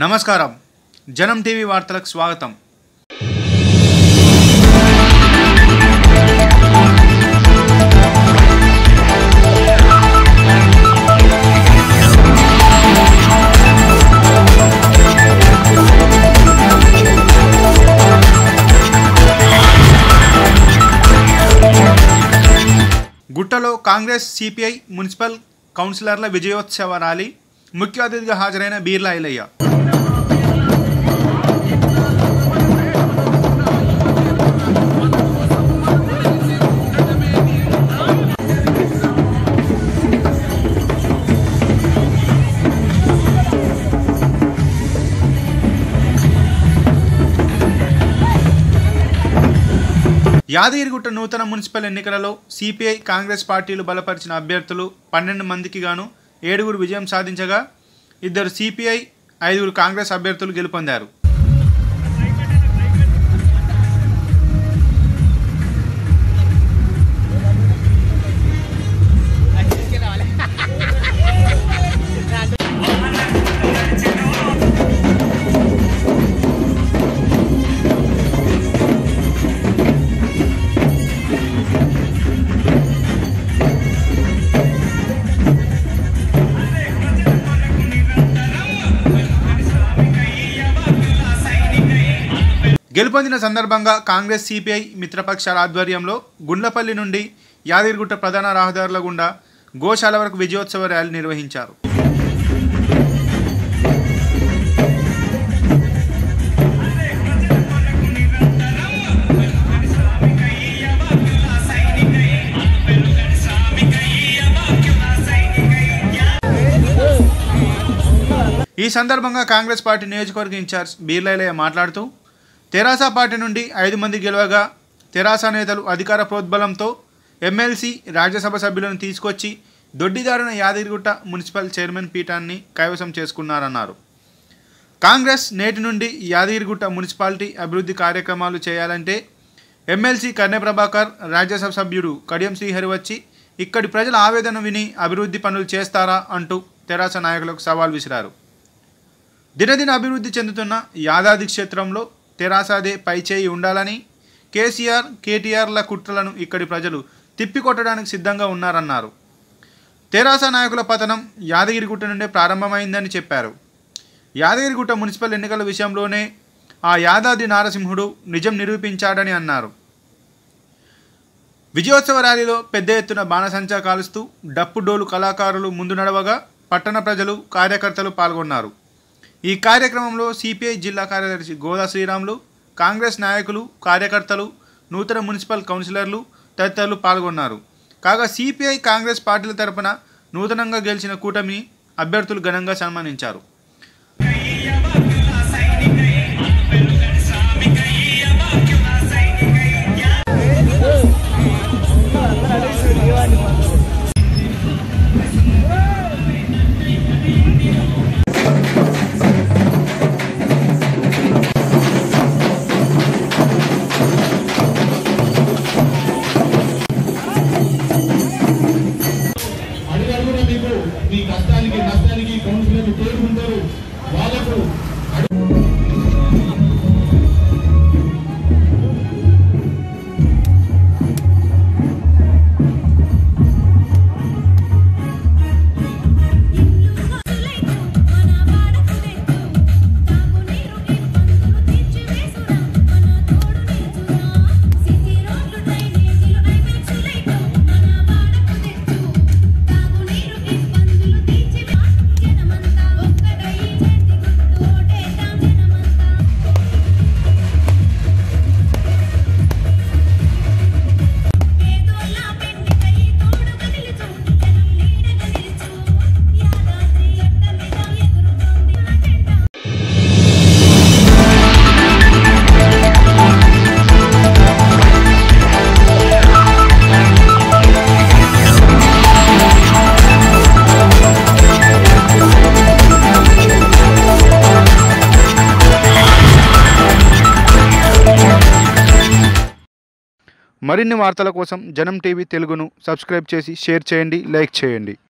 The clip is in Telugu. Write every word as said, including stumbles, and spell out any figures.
నమస్కారం జనం టీవీ వార్తలకు స్వాగతం। గుట్టలో కాంగ్రెస్ సిపిఐ మున్సిపల్ కౌన్సిలర్ల విజయోత్సవ ర్యాలీ ముఖ్య అతిథిగా హాజరైన బీర్లా ఐలయ్య। యాదగిరిగుట్ట నూతన మున్సిపల్ ఎన్నికలలో సిపిఐ కాంగ్రెస్ పార్టీలు బలపరిచిన అభ్యర్థులు పన్నెండు మందికి గాను ఏడుగురు విజయం సాధించగా ఇద్దరు సిపిఐ ఐదుగురు కాంగ్రెస్ అభ్యర్థులు గెలుపొందారు। గెలుపొందిన సందర్భంగా కాంగ్రెస్ సిపిఐ మిత్రపక్షాల ఆధ్వర్యంలో గుండ్లపల్లి నుండి యాదగిరిగుట్ట ప్రధాన రహదారుల గుండా గోశాల వరకు విజయోత్సవ ర్యాలీ నిర్వహించారు। ఈ సందర్భంగా కాంగ్రెస్ పార్టీ నియోజకవర్గ ఇన్ఛార్జ్ బీర్లా ఐలయ్య మాట్లాడుతూ తెరాస పార్టీ నుండి ఐదు మంది గెలవగా తెరాస నేతలు అధికార ప్రోద్బలంతో ఎమ్మెల్సీ రాజ్యసభ సభ్యులను తీసుకొచ్చి దొడ్డిదారిన యాదగిరిగుట్ట మున్సిపల్ చైర్మన్ పీఠాన్ని కైవసం చేసుకున్నారన్నారు। కాంగ్రెస్ నేటి నుండి యాదగిరిగుట్ట మున్సిపాలిటీ అభివృద్ధి కార్యక్రమాలు చేయాలంటే ఎమ్మెల్సీ కన్నె ప్రభాకర్ రాజ్యసభ సభ్యుడు కడియం శ్రీహరి వచ్చి ఇక్కడి ప్రజల ఆవేదన విని అభివృద్ధి పనులు చేస్తారా అంటూ తెరాస నాయకులకు సవాల్ విసిరారు। దినదిన అభివృద్ధి చెందుతున్న యాదాద్రి క్షేత్రంలో తెరాసదే పైచేయి ఉండాలని కేసీఆర్ కేటీఆర్ల కుట్రలను ఇక్కడి ప్రజలు తిప్పికొట్టడానికి సిద్ధంగా ఉన్నారన్నారు। తెరాస నాయకుల పతనం యాదగిరిగుట్ట నుండే ప్రారంభమైందని చెప్పారు। యాదగిరిగుట్ట మున్సిపల్ ఎన్నికల విషయంలోనే ఆ యాదాద్రి నారసింహుడు నిజం నిరూపించాడని అన్నారు। విజయోత్సవ ర్యాలీలో పెద్ద ఎత్తున బాణసంచా కాలుస్తూ డప్పు డోలు కళాకారులు ముందు నడవగా పట్టణ ప్రజలు కార్యకర్తలు పాల్గొన్నారు। ఈ కార్యక్రమంలో సిపిఐ జిల్లా కార్యదర్శి గోదా శ్రీరాములు కాంగ్రెస్ నాయకులు కార్యకర్తలు నూతన మున్సిపల్ కౌన్సిలర్లు తదితరులు పాల్గొన్నారు। కాగా సిపిఐ కాంగ్రెస్ పార్టీల తరపున నూతనంగా గెలిచిన కూటమి అభ్యర్థులు ఘనంగా సన్మానించారు। మీ కష్టానికి నష్టానికి కౌన్సిలర్లు తోడుకుంటారు వాళ్ళకు మరిన్ని వార్తల కోసం జనం టీవీ తెలుగును సబ్స్క్రైబ్ చేసి షేర్ చేయండి, లైక్ చేయండి।